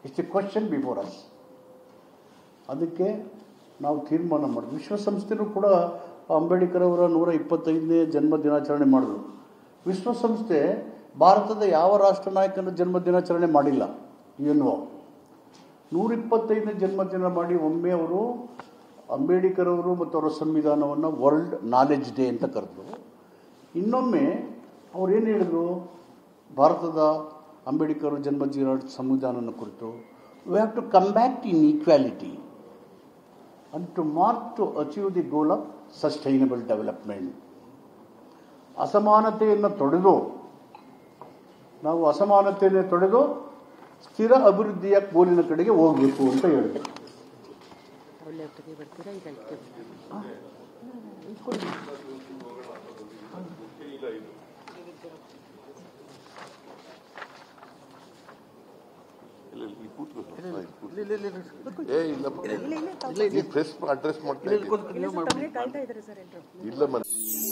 It's a question before us. ಅದಕ್ಕೆ ನಾವು ತೀರ್ಮಾನ ಮಾಡಿದ್ವಿ. ವಿಶ್ವಸಂಸ್ಥೆನೂ ಕೂಡ ಅಂಬೇಡ್ಕರ್ ಅವರ 125ನೇ ಜನ್ಮ ದಿನಾಚರಣೆ ಮಾಡಿದ್ರು. ವಿಶ್ವಸಂಸ್ಥೆ ಭಾರತದ ಯಾವ ರಾಷ್ಟ್ರ ನಾಯಕನ ಜನ್ಮ ದಿನಾಚರಣೆ ಮಾಡಿಲ್ಲ. UNO 125ನೇ ಜನ್ಮದಿನ ಮಾಡಿ ಒಮ್ಮೆ ಅವರು ಅಂಬೇಡ್ಕರ್ ಅವರು ಮತ್ತು ಅವರ ಸಂವಿಧಾನವನ್ನು ವರ್ಲ್ಡ್ ನಾಲೆಡ್ಜ್ ಡೇ ಅಂತ ಕರೆದ್ರು. ಇನ್ನೊಮ್ಮೆ ಅವ್ರು ಏನು ಹೇಳಿದ್ರು, ಭಾರತದ ಅಂಬೇಡ್ಕರ್ ಜನ್ಮದಿನ ಸಂವಿಧಾನದ ಕುರಿತು, we have to come back to inequality and to march to achieve the goal of sustainable development. ಅಸಮಾನತೆಯನ್ನು ತೊಡೆದು ನಾವು ಅಸಮಾನತೆಯನ್ನು ತೊಡೆದು ಸ್ಥಿರ ಅಭಿವೃದ್ಧಿಯ ಗೋಲಿನ ಕಡೆಗೆ ಹೋಗಬೇಕು ಅಂತ ಹೇಳಿದ್ರು. ಪ್ರೆಸ್ ಅಡ್ರೆಸ್ ಮಾಡ್ತಾ ಇದ್ದೀನಿ.